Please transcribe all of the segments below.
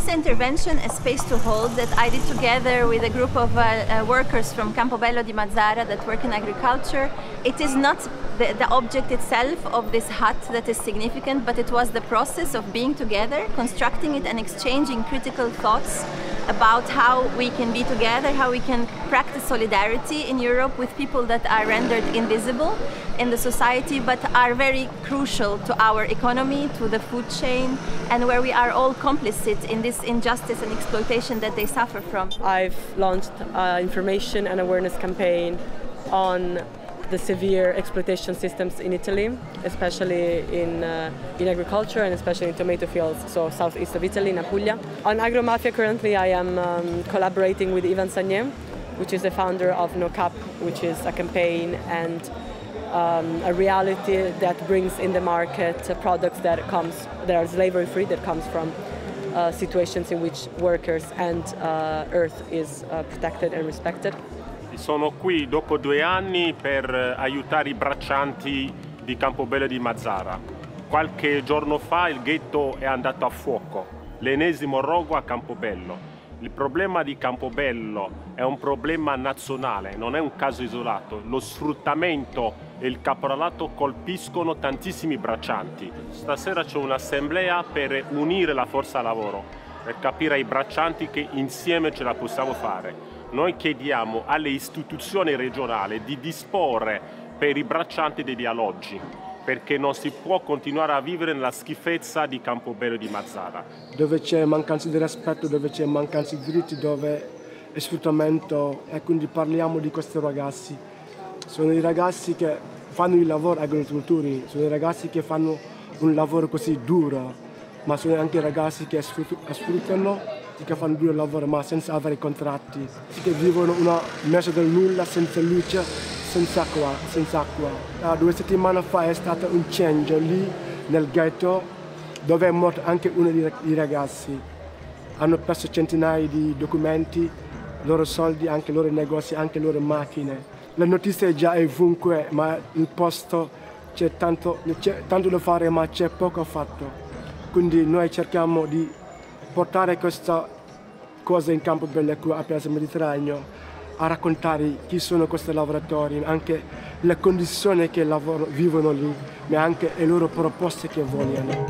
this intervention, A Space to Hold, that I did together with a group of workers from Campobello di Mazara that work in agriculture, it is not the object itself of this hut that is significant, but it was the process of being together, constructing it and exchanging critical thoughts about how we can be together, how we can practice solidarity in Europe with people that are rendered invisible in the society but are very crucial to our economy, to the food chain, and where we are all complicit in this injustice and exploitation that they suffer from. I've launched an information and awareness campaign on the severe exploitation systems in Italy, especially in agriculture and especially in tomato fields, so southeast of Italy, in Apulia. On Agromafia currently I am collaborating with Ivan Sagné, which is the founder of No Cap, which is a campaign and a reality that brings in the market products that are slavery free, that comes from situations in which workers and earth is protected and respected. Sono qui dopo 2 anni per aiutare i braccianti di Campobello di Mazara. Qualche giorno fa il ghetto è andato a fuoco, l'ennesimo rogo a Campobello. Il problema di Campobello è un problema nazionale, non è un caso isolato. Lo sfruttamento e il caporalato colpiscono tantissimi braccianti. Stasera c'è un'assemblea per unire la forza lavoro, per capire ai braccianti che insieme ce la possiamo fare. Noi chiediamo alle istituzioni regionali di disporre per i braccianti degli alloggi, perché non si può continuare a vivere nella schifezza di Campobello di Mazara. Dove c'è mancanza di rispetto, dove c'è mancanza di diritti, dove è sfruttamento, e quindi parliamo di questi ragazzi. Sono i ragazzi che fanno il lavoro agricoltori, sono i ragazzi che fanno un lavoro così duro, ma sono anche i ragazzi che sfruttano, che fanno duro lavoro ma senza avere contratti, che vivono una mezzo del nulla, senza luce, senza acqua. 2 settimane fa è stato un incendio lì nel ghetto dove è morto anche uno dei ragazzi. Hanno perso centinaia di documenti, i loro soldi, anche i loro negozi, anche le loro macchine. La notizia è già ovunque, ma il posto c'è tanto da fare ma c'è poco fatto. Quindi noi cerchiamo di portare questa cosa in Campobello qui a Piazza Mediterraneo, a raccontare chi sono questi lavoratori, anche le condizioni che vivono lì, ma anche le loro proposte che vogliono.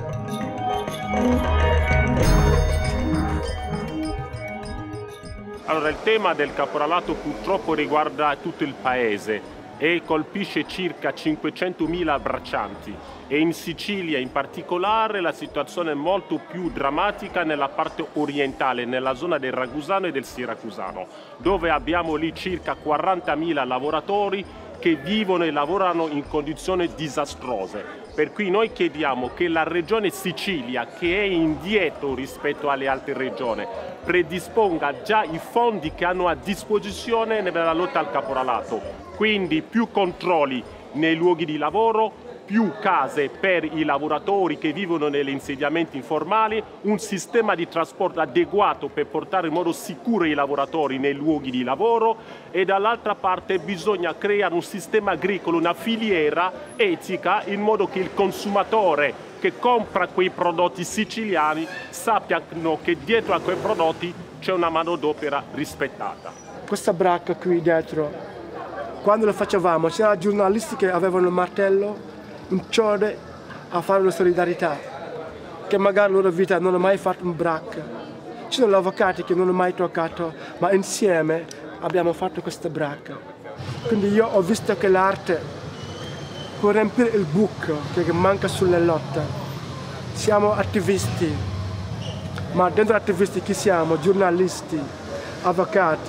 Allora, il tema del caporalato purtroppo riguarda tutto il paese e colpisce circa 500.000 braccianti, e in Sicilia in particolare la situazione è molto più drammatica nella parte orientale, nella zona del Ragusano e del Siracusano, dove abbiamo lì circa 40.000 lavoratori che vivono e lavorano in condizioni disastrose. Per cui noi chiediamo che la regione Sicilia, che è indietro rispetto alle altre regioni, predisponga già i fondi che hanno a disposizione nella lotta al caporalato. Quindi più controlli nei luoghi di lavoro, più case per i lavoratori che vivono negli insediamenti informali, un sistema di trasporto adeguato per portare in modo sicuro i lavoratori nei luoghi di lavoro, e dall'altra parte bisogna creare un sistema agricolo, una filiera etica, in modo che il consumatore che compra quei prodotti siciliani sappiano che dietro a quei prodotti c'è una manodopera rispettata. Questa bracca qui dietro, quando lo facevamo, c'erano giornalisti che avevano il martello, un ciode a fare una solidarietà, che magari la loro vita non hanno mai fatto un bracca. Ci sono gli avvocati che non hanno mai toccato, ma insieme abbiamo fatto questa bracca. Quindi io ho visto che l'arte può riempire il buco che manca sulle lotte. Siamo attivisti, ma dentro attivisti chi siamo? Giornalisti, avvocati,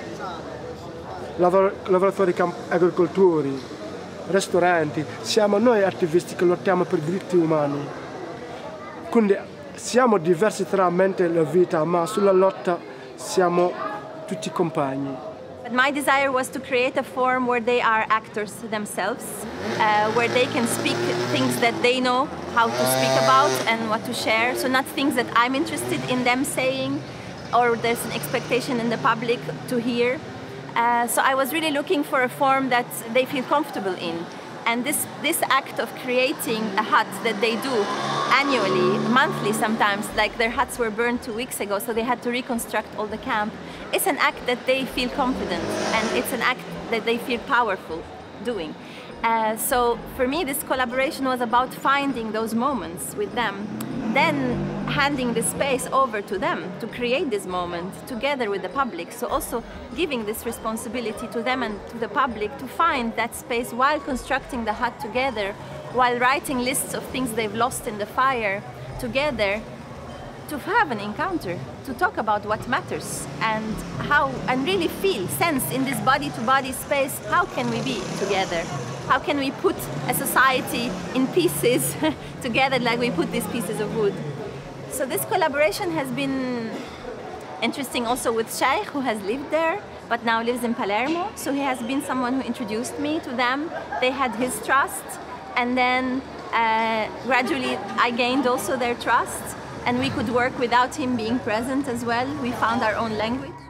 lavoratori agricoltori, ristoranti. Siamo noi attivisti che lottiamo per diritti umani. Quindi siamo diversi tra mente e la vita, ma sulla lotta siamo tutti compagni. But my desire was to create a forum where they are actors themselves, where they can speak things that they know how to speak about and what to share, so not things that I'm interested in them saying or there's an expectation in the public to hear. So I was really looking for a forum that they feel comfortable in. And this act of creating a hut that they do annually, monthly sometimes, like their huts were burned 2 weeks ago, so they had to reconstruct all the camp. It's an act that they feel confident, and it's an act that they feel powerful doing. So for me, this collaboration was about finding those moments with them, then handing the space over to them to create this moment together with the public. So also giving this responsibility to them and to the public to find that space while constructing the hut together, while writing lists of things they've lost in the fire together, to have an encounter, to talk about what matters and how, and really feel, sense in this body-to-body space, how can we be together? How can we put a society in pieces together like we put these pieces of wood? So this collaboration has been interesting also with Sheikh, who has lived there, but now lives in Palermo. So he has been someone who introduced me to them. They had his trust, and then gradually I gained also their trust, and we could work without him being present as well. We found our own language.